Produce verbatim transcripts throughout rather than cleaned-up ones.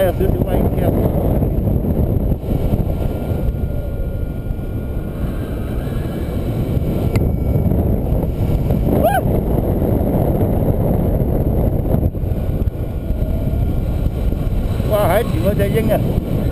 有少少危險。哇！喺前嗰隻鷹啊！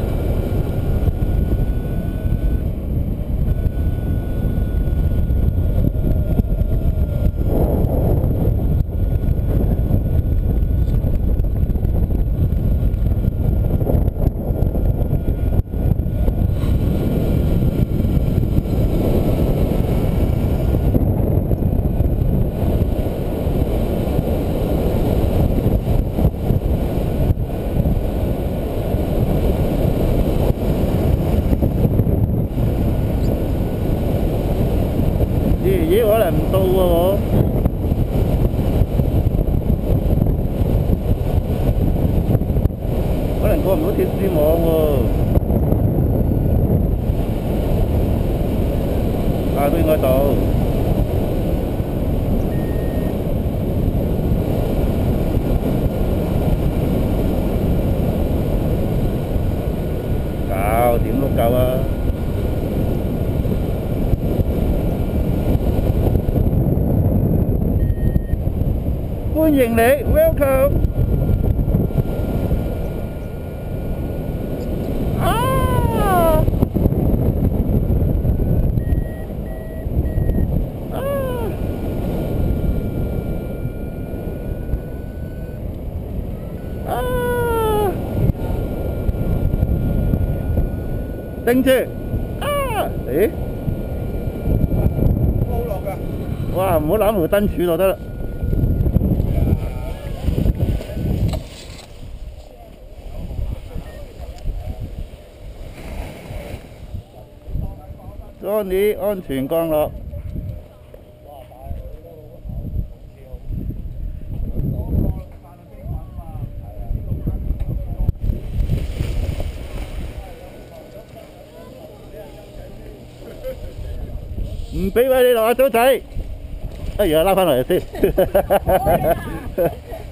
咦？可能唔到喎，可能過唔到鐵絲網喎。啊，都應該到。夠，點都夠啊！歡迎你 ，welcome。啊！啊！啊！定住！啊！誒？好落㗎。哇！唔好攬條燈柱就得啦。Johnny 安全降落。唔俾位你落啊，早仔！哎呀，拉翻落嚟先。